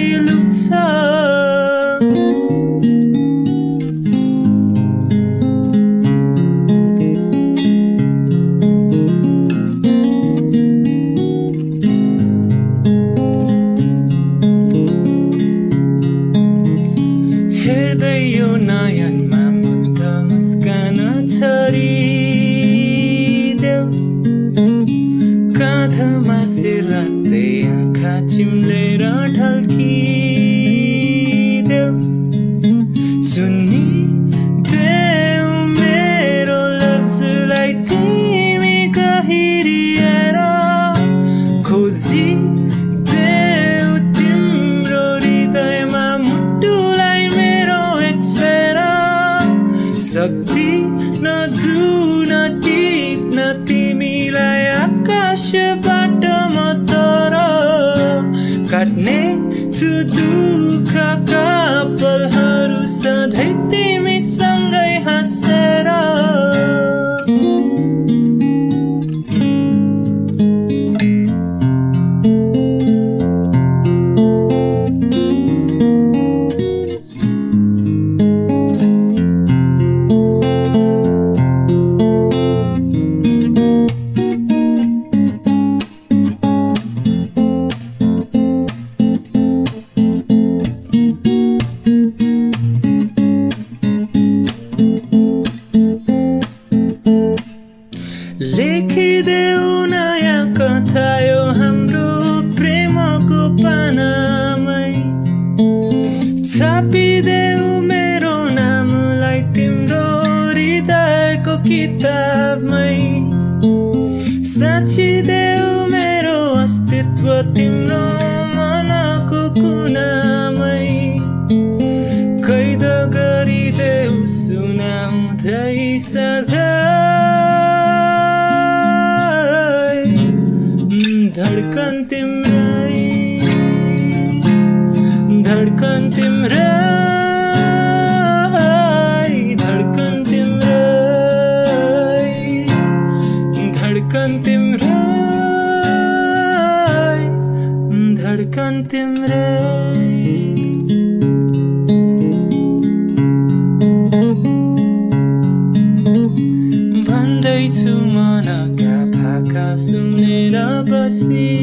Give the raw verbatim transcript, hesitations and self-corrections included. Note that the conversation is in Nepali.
लुक्छ हेर्दै यो नयनमा मुक्त मुस्कान छरिदेऊ काँधमा सिर राख्दै आँखा चिम्लेर ढल्किदेऊ सुनिदेऊ मेरो लफ्जलाई तिमी गहिरिएर खोजिदेऊ तिम्रो हृदयमा मुटुलाई मेरो एक फेरा सक्दिन जुन टिप्न तिमीलाई आकाशबाट म तर काट्ने छु दुःखका पलहरू सधैँ तिमीसँगै हाँसेर लेखिदेऊ नयाँ कथा यो हाम्रो प्रेमको पानामै छापिदेऊ मेरो नामलाई तिम्रो हृदयको किताबमै साँचिदेऊ मेरो अस्तित्व तिम्रो मनको कुनामै कैद गरिदेऊ सुनाउँदै सधैँ धडकन तिम्रै धडकन तिम्रै धडकन तिम्रै धडकन तिम्रै धडकन तिम्रै भन्दैछु मनका भाका सुनेर बसी